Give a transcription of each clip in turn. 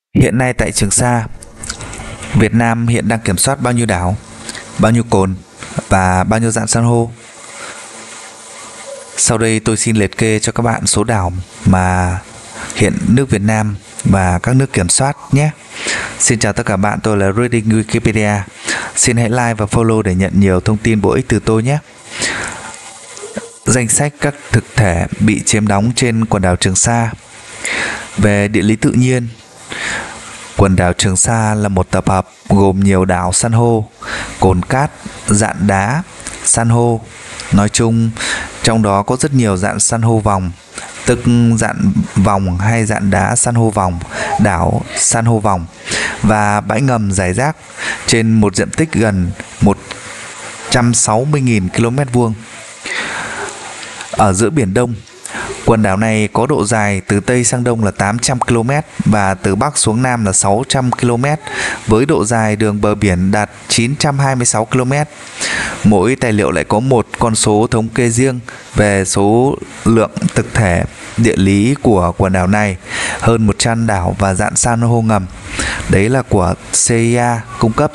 Hiện nay tại Trường Sa, Việt Nam hiện đang kiểm soát bao nhiêu đảo, bao nhiêu cồn và bao nhiêu dạng san hô? Sau đây tôi xin liệt kê cho các bạn số đảo mà hiện nước Việt Nam và các nước kiểm soát nhé. Xin chào tất cả bạn, tôi là Reading Wikipedia. Xin hãy like và follow để nhận nhiều thông tin bổ ích từ tôi nhé. Danh sách các thực thể bị chiếm đóng trên quần đảo Trường Sa. Về địa lý tự nhiên, quần đảo Trường Sa là một tập hợp gồm nhiều đảo san hô, cồn cát, dạn đá, san hô. Nói chung, trong đó có rất nhiều dạng san hô vòng, tức dạn vòng hay dạn đá san hô vòng, đảo san hô vòng và bãi ngầm rải rác trên một diện tích gần 160.000 km vuông. Ở giữa Biển Đông, quần đảo này có độ dài từ Tây sang Đông là 800 km và từ Bắc xuống Nam là 600 km, với độ dài đường bờ biển đạt 926 km. Mỗi tài liệu lại có một con số thống kê riêng về số lượng thực thể địa lý của quần đảo này, hơn 100 đảo và dạn san hô ngầm. Đấy là của CIA cung cấp.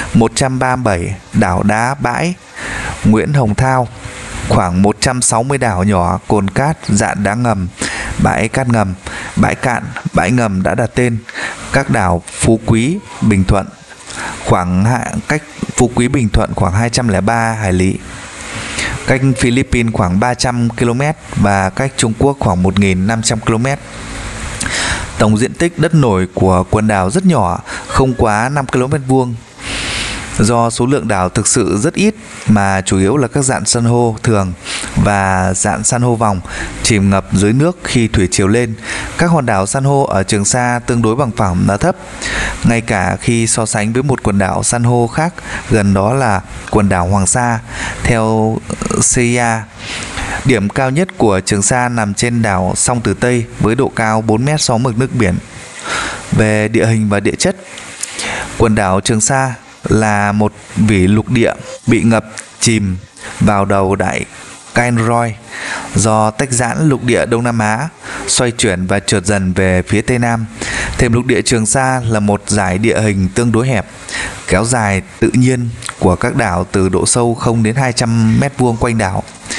137 đảo đá bãi Nguyễn Hồng Thao, khoảng 160 đảo nhỏ cồn cát, dạn đá ngầm, bãi cát ngầm, bãi cạn, bãi ngầm đã đặt tên. Các đảo Phú Quý, Bình Thuận, cách Phú Quý Bình Thuận khoảng 203 hải lý, cách Philippines khoảng 300 km và cách Trung Quốc khoảng 1.500 km. Tổng diện tích đất nổi của quần đảo rất nhỏ, không quá 5 km vuông. Do số lượng đảo thực sự rất ít mà chủ yếu là các dạn san hô thường và dạn san hô vòng chìm ngập dưới nước khi thủy triều lên, các hòn đảo san hô ở Trường Sa tương đối bằng phẳng và thấp, ngay cả khi so sánh với một quần đảo san hô khác gần đó là quần đảo Hoàng Sa. Theo CIA, điểm cao nhất của Trường Sa nằm trên đảo Song Tử Tây với độ cao 4 mét so với mực nước biển. Về địa hình và địa chất, quần đảo Trường Sa là một vỉ lục địa bị ngập chìm vào đầu đại Kinroy do tách giãn lục địa Đông Nam Á, xoay chuyển và trượt dần về phía Tây Nam. Thềm lục địa Trường Sa là một dải địa hình tương đối hẹp, kéo dài tự nhiên của các đảo từ độ sâu 0 đến 200 mét vuông quanh đảo,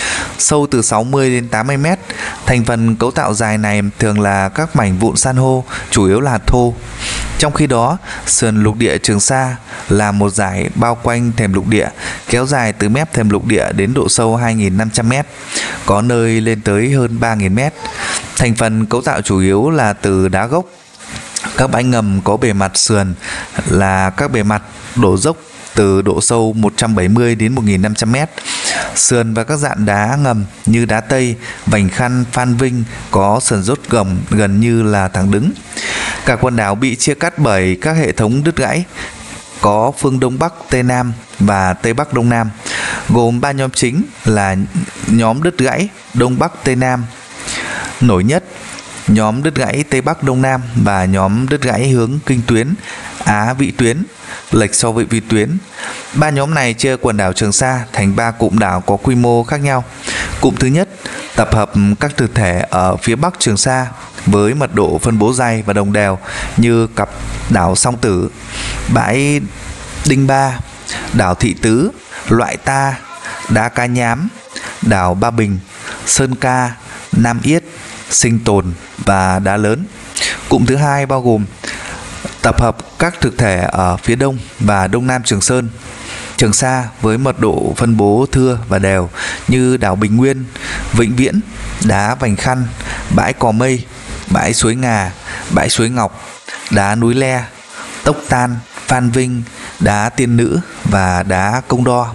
sâu từ 60 đến 80 mét. Thành phần cấu tạo dài này thường là các mảnh vụn san hô, chủ yếu là hạt thô. Trong khi đó, sườn lục địa Trường Sa là một dải bao quanh thềm lục địa, kéo dài từ mép thềm lục địa đến độ sâu 2.500 mét, có nơi lên tới hơn 3.000 mét. Thành phần cấu tạo chủ yếu là từ đá gốc. Các bãi ngầm có bề mặt sườn là các bề mặt đổ dốc từ độ sâu 170 đến 1.500 mét. Sườn và các dạn đá ngầm như đá Tây, Vành Khăn, Phan Vinh có sườn dốc gồng gần như là thẳng đứng. Cả quần đảo bị chia cắt bởi các hệ thống đứt gãy, có phương Đông Bắc, Tây Nam và Tây Bắc Đông Nam, gồm 3 nhóm chính là nhóm đứt gãy Đông Bắc Tây Nam nổi nhất, nhóm đứt gãy Tây Bắc Đông Nam và nhóm đứt gãy hướng kinh tuyến Á vĩ tuyến lệch so với vĩ tuyến. 3 nhóm này chia quần đảo Trường Sa thành 3 cụm đảo có quy mô khác nhau. Cụm thứ nhất tập hợp các thực thể ở phía Bắc Trường Sa với mật độ phân bố dày và đồng đều như cặp đảo Song Tử, bãi Đinh Ba, đảo Thị Tứ, Loại Ta, đá Cá Nhám, đảo Ba Bình, Sơn Ca, Nam Yết, Sinh Tồn và Đá Lớn. Cụm thứ hai bao gồm tập hợp các thực thể ở phía Đông và Đông Nam Trường Sa với mật độ phân bố thưa và đều như đảo Bình Nguyên, Vĩnh Viễn, đá Vành Khăn, bãi Cò Mây, bãi Suối Ngà, bãi Suối Ngọc, đá Núi Le, Tốc Tan, Phan Vinh, đá Tiên Nữ và đá Công Đo.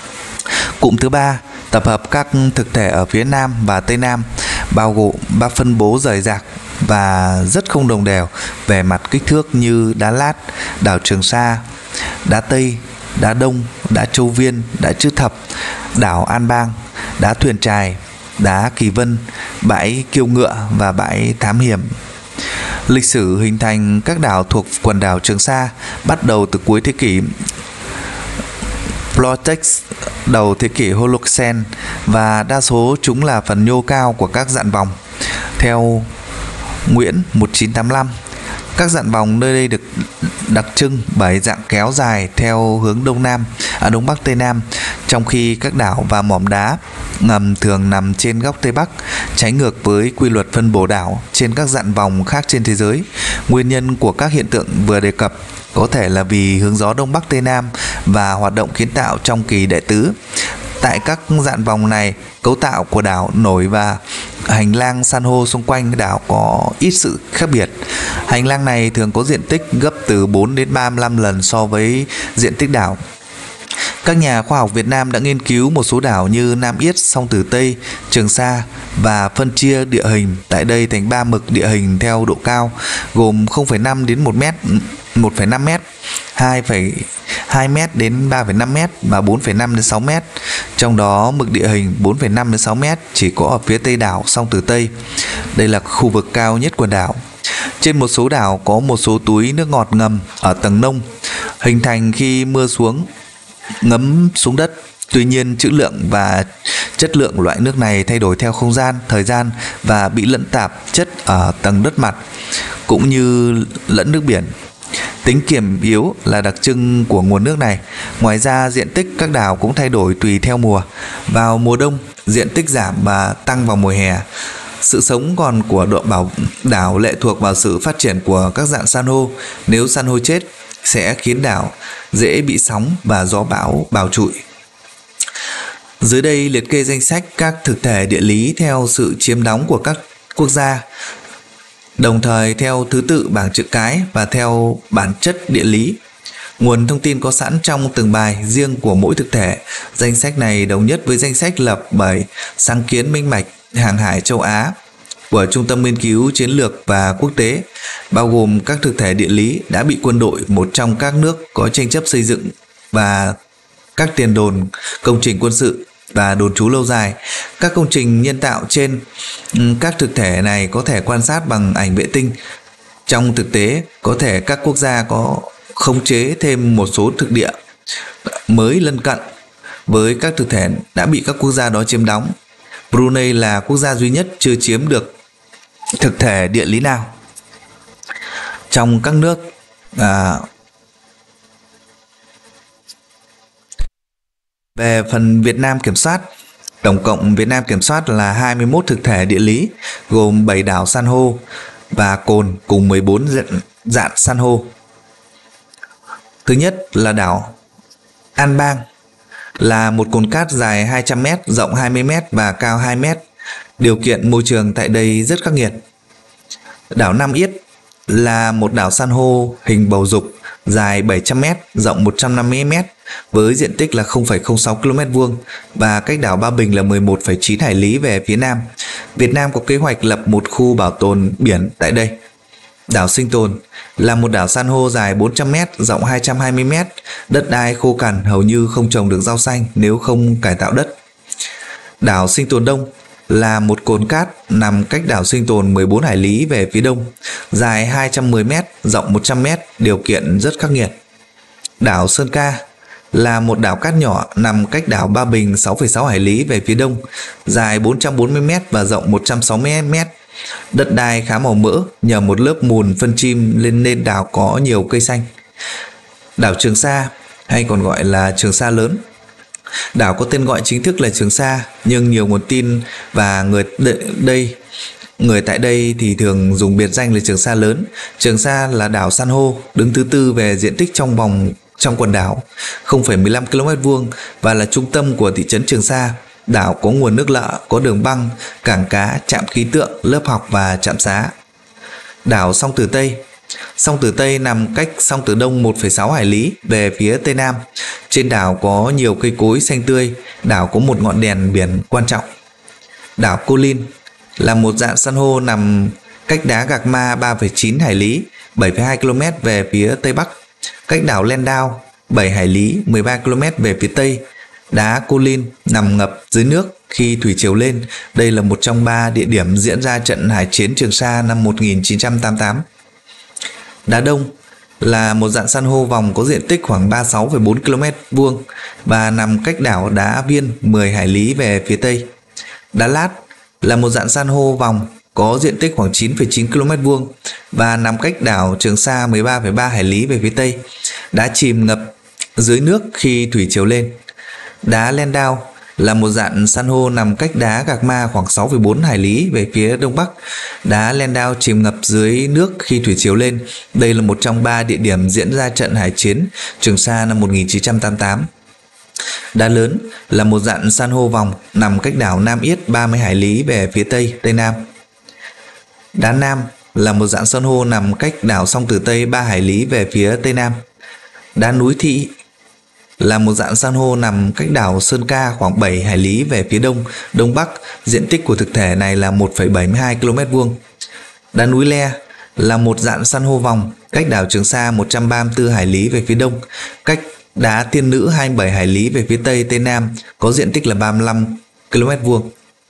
Cụm thứ ba tập hợp các thực thể ở phía Nam và Tây Nam, bao gồm phân bố rời rạc và rất không đồng đều về mặt kích thước như đá Lát, đảo Trường Sa, đá Tây, đá Đông, đá Châu Viên, đá Chữ Thập, đảo An Bang, đá Thuyền Trài, đá Kỳ Vân, bãi Kiêu Ngựa và bãi Thám Hiểm. Lịch sử hình thành các đảo thuộc quần đảo Trường Sa bắt đầu từ cuối thế kỷ Plotex, đầu thế kỷ Holocene và đa số chúng là phần nhô cao của các dạn vòng. Theo Nguyễn 1985, Các dạn vòng nơi đây được đặc trưng bởi dạng kéo dài theo hướng đông bắc tây nam, trong khi các đảo và mỏm đá ngầm thường nằm trên góc tây bắc, trái ngược với quy luật phân bổ đảo trên các dạn vòng khác trên thế giới. Nguyên nhân của các hiện tượng vừa đề cập có thể là vì hướng gió đông bắc tây nam và hoạt động kiến tạo trong kỳ đệ tứ. Tại các dạn vòng này, cấu tạo của đảo nổi và hành lang san hô xung quanh đảo có ít sự khác biệt. Hành lang này thường có diện tích gấp từ 4 đến 35 lần so với diện tích đảo. Các nhà khoa học Việt Nam đã nghiên cứu một số đảo như Nam Yết, Song Tử Tây, Trường Sa và phân chia địa hình tại đây thành 3 mực địa hình theo độ cao gồm 0,5 đến 1 m, 1,5 m, 2,2 m đến 3,5 m và 4,5 đến 6 m. Trong đó mực địa hình 4,5 đến 6 m chỉ có ở phía tây đảo Song Tử Tây. Đây là khu vực cao nhất quần đảo. Trên một số đảo có một số túi nước ngọt ngầm ở tầng nông hình thành khi mưa xuống ngấm xuống đất. Tuy nhiên, trữ lượng và chất lượng loại nước này thay đổi theo không gian, thời gian và bị lẫn tạp chất ở tầng đất mặt cũng như lẫn nước biển. Tính kiềm yếu là đặc trưng của nguồn nước này. Ngoài ra, diện tích các đảo cũng thay đổi tùy theo mùa. Vào mùa đông, diện tích giảm và tăng vào mùa hè. Sự sống còn của đảo lệ thuộc vào sự phát triển của các dạng san hô. Nếu san hô chết sẽ khiến đảo dễ bị sóng và gió bão bào trụi. Dưới đây liệt kê danh sách các thực thể địa lý theo sự chiếm đóng của các quốc gia, đồng thời theo thứ tự bảng chữ cái và theo bản chất địa lý. Nguồn thông tin có sẵn trong từng bài riêng của mỗi thực thể. Danh sách này đồng nhất với danh sách lập bởi Sáng kiến Minh mạch hàng hải châu Á của Trung tâm Nghiên cứu Chiến lược và Quốc tế, bao gồm các thực thể địa lý đã bị quân đội một trong các nước có tranh chấp xây dựng và các tiền đồn, công trình quân sự và đồn trú lâu dài. Các công trình nhân tạo trên các thực thể này có thể quan sát bằng ảnh vệ tinh. Trong thực tế, có thể các quốc gia có khống chế thêm một số thực địa mới lân cận với các thực thể đã bị các quốc gia đó chiếm đóng. Brunei là quốc gia duy nhất chưa chiếm được thực thể địa lý nào. Trong các nước về phần Việt Nam kiểm soát, tổng cộng Việt Nam kiểm soát là 21 thực thể địa lý gồm 7 đảo san hô và cồn cùng 14 dạn san hô. Thứ nhất là đảo An Bang, là một cồn cát dài 200 m, rộng 20 m và cao 2 m. Điều kiện môi trường tại đây rất khắc nghiệt. Đảo Nam Yết là một đảo san hô hình bầu dục dài 700 m, rộng 150 m với diện tích là 0,06 km vuông và cách đảo Ba Bình là 11,9 hải lý về phía nam. Việt Nam có kế hoạch lập một khu bảo tồn biển tại đây. Đảo Sinh Tồn là một đảo san hô dài 400 m, rộng 220 m, đất đai khô cằn, hầu như không trồng được rau xanh nếu không cải tạo đất. Đảo Sinh Tồn Đông là một cồn cát nằm cách đảo Sinh Tồn 14 hải lý về phía đông, dài 210 m, rộng 100 m, điều kiện rất khắc nghiệt. Đảo Sơn Ca là một đảo cát nhỏ nằm cách đảo Ba Bình 6,6 hải lý về phía đông, dài 440 m và rộng 160 m. Đất đai khá màu mỡ nhờ một lớp mùn phân chim nên đảo có nhiều cây xanh. Đảo Trường Sa hay còn gọi là Trường Sa Lớn. Đảo có tên gọi chính thức là Trường Sa, nhưng nhiều nguồn tin và người tại đây thì thường dùng biệt danh là Trường Sa Lớn. Trường Sa là đảo san hô đứng thứ tư về diện tích trong quần đảo, 0,15 km vuông và là trung tâm của thị trấn Trường Sa. Đảo có nguồn nước lợ, có đường băng, cảng cá, trạm khí tượng, lớp học và trạm xá. Đảo Song Tử Tây. Song Tử Tây nằm cách Song Tử Đông 1,6 hải lý về phía tây nam. Trên đảo có nhiều cây cối xanh tươi. Đảo có một ngọn đèn biển quan trọng. Đảo Cô Linh là một dạng san hô nằm cách đá Gạc Ma 3,9 hải lý, 7,2 km về phía tây bắc. Cách đảo Landau 7 hải lý, 13 km về phía tây. Đá Cô Linh nằm ngập dưới nước khi thủy triều lên. Đây là một trong 3 địa điểm diễn ra trận hải chiến Trường Sa năm 1988. Đá Đông là một dạng san hô vòng có diện tích khoảng 36,4 km vuông và nằm cách đảo Đá Viên 10 hải lý về phía tây. Đá Lát là một dạng san hô vòng có diện tích khoảng 9,9 km vuông và nằm cách đảo Trường Sa 13,3 hải lý về phía tây. Đá chìm ngập dưới nước khi thủy triều lên. Đá Landau là một dạng san hô nằm cách đá Gạc Ma khoảng 6,4 hải lý về phía đông bắc. Đá Landau chìm ngập dưới nước khi thủy triều lên. Đây là một trong 3 địa điểm diễn ra trận hải chiến Trường Sa năm 1988. Đá Lớn là một dạng san hô vòng nằm cách đảo Nam Yết 30 hải lý về phía tây nam. Đá Nam là một dạng san hô nằm cách đảo Song Tử Tây 3 hải lý về phía tây nam. Đá Núi Thị là một dạng san hô nằm cách đảo Sơn Ca khoảng 7 hải lý về phía đông bắc. Diện tích của thực thể này là 1,72 km vuông. Đá Núi Le là một dạng san hô vòng cách đảo Trường Sa 134 hải lý về phía đông, cách đá Tiên Nữ 27 hải lý về phía tây nam, có diện tích là 35 km vuông.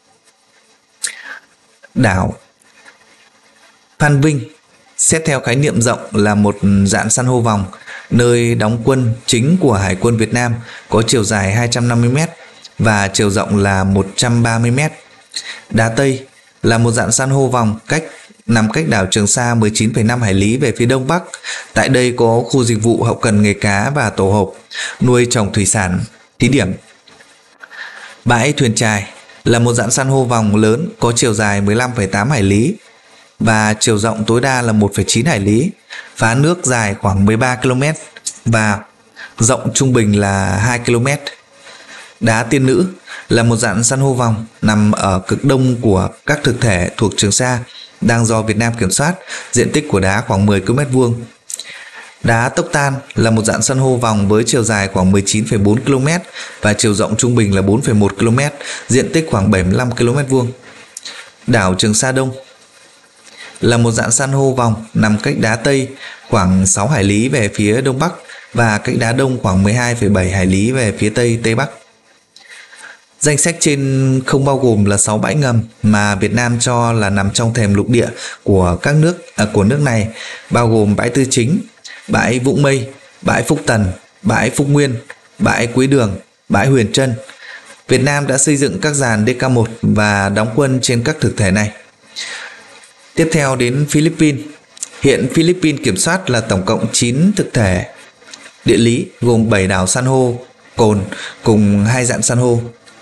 Đảo Phan Vinh xét theo khái niệm rộng là một dạng san hô vòng, nơi đóng quân chính của Hải quân Việt Nam, có chiều dài 250 m và chiều rộng là 130 m. Đá Tây là một dạng san hô vòng nằm cách đảo Trường Sa 19,5 hải lý về phía đông bắc. Tại đây có khu dịch vụ hậu cần nghề cá và tổ hợp nuôi trồng thủy sản thí điểm. Bãi Thuyền Chài là một dạng san hô vòng lớn có chiều dài 15,8 hải lý và chiều rộng tối đa là 1,9 hải lý, phá nước dài khoảng 13 km và rộng trung bình là 2 km. Đá Tiên Nữ là một dạng san hô vòng nằm ở cực đông của các thực thể thuộc Trường Sa, đang do Việt Nam kiểm soát, diện tích của đá khoảng 10 km vuông. Đá Tốc Tan là một dạng san hô vòng với chiều dài khoảng 19,4 km và chiều rộng trung bình là 4,1 km, diện tích khoảng 75 km vuông. Đảo Trường Sa Đông là một dạng san hô vòng nằm cách đá Tây khoảng 6 hải lý về phía đông bắc và cách đá Đông khoảng 12,7 hải lý về phía tây bắc. Danh sách trên không bao gồm là 6 bãi ngầm mà Việt Nam cho là nằm trong thềm lục địa của nước này, bao gồm bãi Tư Chính, bãi Vũng Mây, bãi Phúc Tần, bãi Phúc Nguyên, bãi Quế Đường, bãi Huyền Trân. Việt Nam đã xây dựng các dàn DK1 và đóng quân trên các thực thể này. Tiếp theo đến Philippines. Hiện Philippines kiểm soát là tổng cộng 9 thực thể địa lý gồm 7 đảo san hô cồn cùng 2 dạng san hô.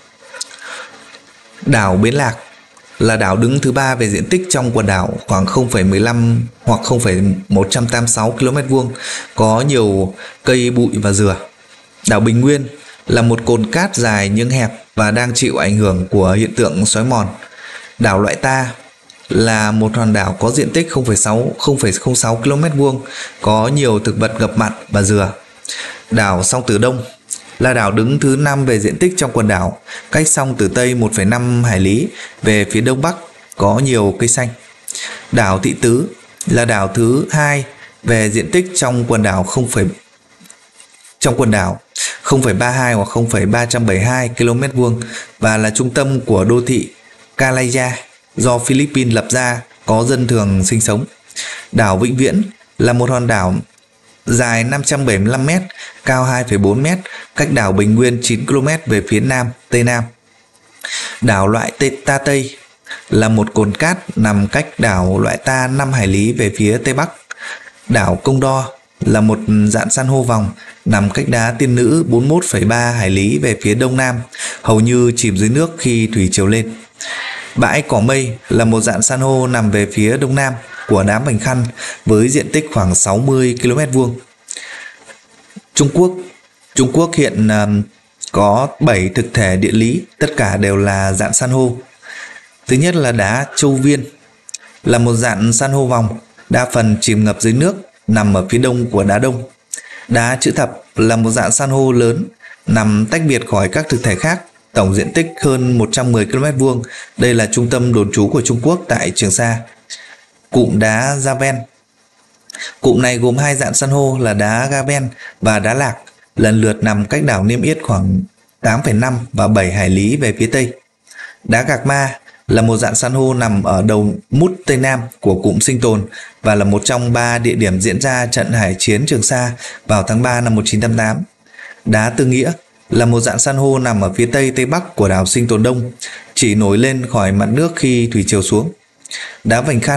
Đảo Bến Lạc là đảo đứng thứ 3 về diện tích trong quần đảo, khoảng 0,15 hoặc 0,186 km vuông, có nhiều cây bụi và dừa. Đảo Bình Nguyên là một cồn cát dài nhưng hẹp và đang chịu ảnh hưởng của hiện tượng xói mòn. Đảo Loại Ta là một hòn đảo có diện tích 0,06 km vuông, có nhiều thực vật ngập mặn và dừa. Đảo Song Tử Đông là đảo đứng thứ 5 về diện tích trong quần đảo, cách Song Tử Tây 1,5 hải lý về phía đông bắc, có nhiều cây xanh. Đảo Thị Tứ là đảo thứ 2 về diện tích trong quần đảo 0,32 hoặc 0,372 km vuông và là trung tâm của đô thị Calaya do Philippines lập ra, có dân thường sinh sống. Đảo Vĩnh Viễn là một hòn đảo dài 575 m, cao 2,4 m, cách đảo Bình Nguyên 9 km về phía tây nam. Đảo Loại Ta Tây là một cồn cát nằm cách đảo Loại Ta 5 hải lý về phía tây bắc. Đảo Công Đo là một dạng san hô vòng nằm cách đá Tiên Nữ 41,3 hải lý về phía đông nam, hầu như chìm dưới nước khi thủy triều lên. Bãi Cỏ Mây là một dạng san hô nằm về phía đông nam của đá Vành Khăn với diện tích khoảng 60 km vuông. Trung Quốc hiện có 7 thực thể địa lý, tất cả đều là dạng san hô. Thứ nhất là đá Châu Viên, là một dạng san hô vòng, đa phần chìm ngập dưới nước, nằm ở phía đông của đá Đông. Đá Chữ Thập là một dạng san hô lớn, nằm tách biệt khỏi các thực thể khác, tổng diện tích hơn 110 km vuông. Đây là trung tâm đồn trú của Trung Quốc tại Trường Sa. Cụm đá Javen. Cụm này gồm 2 dạng san hô là đá Gaben và đá Lạc, lần lượt nằm cách đảo Niêm Yết khoảng 8,5 và 7 hải lý về phía tây. Đá Gạc Ma là một dạng san hô nằm ở đầu mút tây nam của cụm Sinh Tồn và là một trong 3 địa điểm diễn ra trận hải chiến Trường Sa vào tháng 3 năm 1988. Đá Tư Nghĩa là một dạng san hô nằm ở phía tây bắc của đảo Sinh Tồn Đông, chỉ nổi lên khỏi mặt nước khi thủy triều xuống. Đá Vành Khăn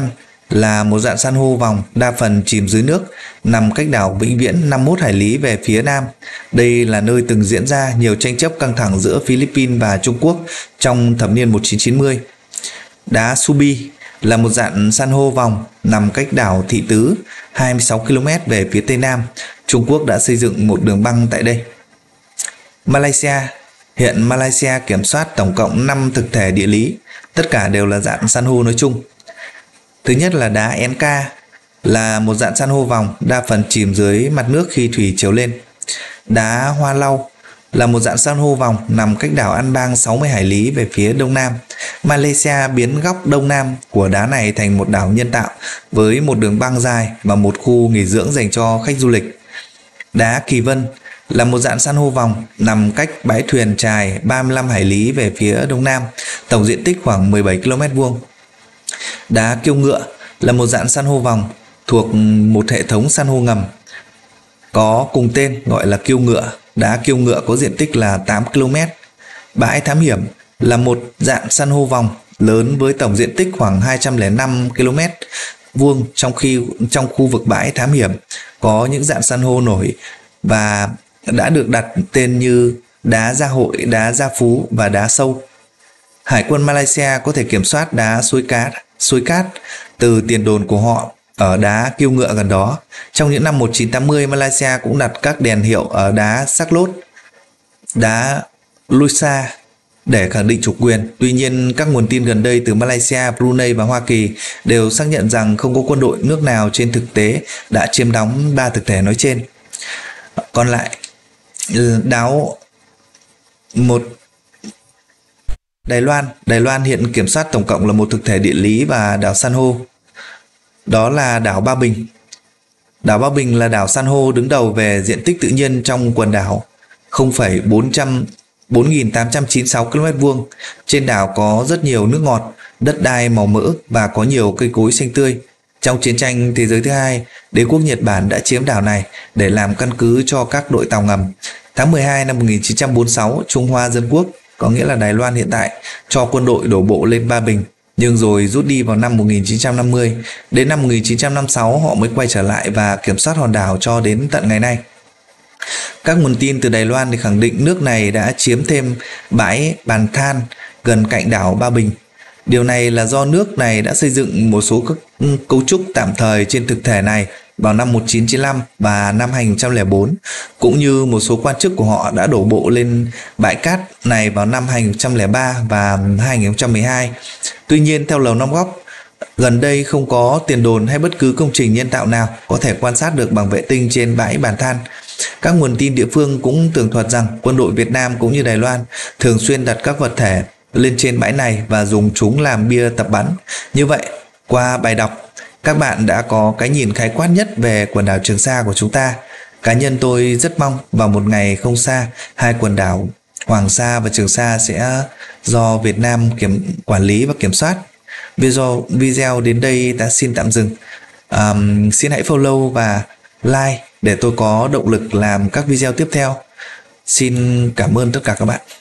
là một dạng san hô vòng đa phần chìm dưới nước, nằm cách đảo Vĩnh Viễn 51 hải lý về phía nam. Đây là nơi từng diễn ra nhiều tranh chấp căng thẳng giữa Philippines và Trung Quốc trong thập niên 1990. Đá Subi là một dạng san hô vòng nằm cách đảo Thị Tứ 26 km về phía tây nam. Trung Quốc đã xây dựng một đường băng tại đây. Malaysia. Hiện Malaysia kiểm soát tổng cộng 5 thực thể địa lý, tất cả đều là dạng san hô nói chung. Thứ nhất là đá Enka, là một dạng san hô vòng đa phần chìm dưới mặt nước khi thủy chiều lên. Đá Hoa Lau là một dạng san hô vòng nằm cách đảo An Bang 60 hải lý về phía đông nam. Malaysia biến góc đông nam của đá này thành một đảo nhân tạo với một đường băng dài và một khu nghỉ dưỡng dành cho khách du lịch. Đá Kỳ Vân là một dạng san hô vòng nằm cách bãi thuyền chài 35 hải lý về phía đông nam, tổng diện tích khoảng 17 km vuông. Đá Kiêu Ngựa là một dạng san hô vòng thuộc một hệ thống san hô ngầm có cùng tên gọi là Kiêu Ngựa. Đá Kiêu Ngựa có diện tích là 8 km. Bãi Thám Hiểm là một dạng san hô vòng lớn với tổng diện tích khoảng 205 km vuông, trong khu vực bãi Thám Hiểm có những dạng san hô nổi và đã được đặt tên như đá Gia Hội, đá Gia Phú và đá Sâu. Hải quân Malaysia có thể kiểm soát đá Suối Cát từ tiền đồn của họ ở đá Kiêu Ngựa gần đó. Trong những năm 1980, Malaysia cũng đặt các đèn hiệu ở đá Sắc Lốt, đá Lusa để khẳng định chủ quyền. Tuy nhiên, các nguồn tin gần đây từ Malaysia, Brunei và Hoa Kỳ đều xác nhận rằng không có quân đội nước nào trên thực tế đã chiếm đóng 3 thực thể nói trên. Còn lại, đảo một Đài Loan hiện kiểm soát tổng cộng là một thực thể địa lý và đảo san hô. Đó là đảo Ba Bình. Đảo Ba Bình là đảo san hô đứng đầu về diện tích tự nhiên trong quần đảo 4.896 km vuông. Trên đảo có rất nhiều nước ngọt, đất đai màu mỡ và có nhiều cây cối xanh tươi. Trong chiến tranh thế giới thứ hai, đế quốc Nhật Bản đã chiếm đảo này để làm căn cứ cho các đội tàu ngầm. Tháng 12 năm 1946, Trung Hoa Dân Quốc, có nghĩa là Đài Loan hiện tại, cho quân đội đổ bộ lên Ba Bình, nhưng rồi rút đi vào năm 1950. Đến năm 1956 họ mới quay trở lại và kiểm soát hòn đảo cho đến tận ngày nay. Các nguồn tin từ Đài Loan thì khẳng định nước này đã chiếm thêm bãi Bàn Than gần cạnh đảo Ba Bình. Điều này là do nước này đã xây dựng một số các cấu trúc tạm thời trên thực thể này vào năm 1995 và năm 2004, cũng như một số quan chức của họ đã đổ bộ lên bãi cát này vào năm 2003 và 2012. Tuy nhiên, theo Lầu Năm Góc, gần đây không có tiền đồn hay bất cứ công trình nhân tạo nào có thể quan sát được bằng vệ tinh trên bãi Bàn Than. Các nguồn tin địa phương cũng tường thuật rằng quân đội Việt Nam cũng như Đài Loan thường xuyên đặt các vật thể lên trên bãi này và dùng chúng làm bia tập bắn. Như vậy, qua bài đọc, các bạn đã có cái nhìn khái quát nhất về quần đảo Trường Sa của chúng ta. Cá nhân tôi rất mong vào một ngày không xa, hai quần đảo Hoàng Sa và Trường Sa sẽ do Việt Nam quản lý và kiểm soát. Video đến đây ta xin tạm dừng. Xin hãy follow và like để tôi có động lực làm các video tiếp theo. Xin cảm ơn tất cả các bạn.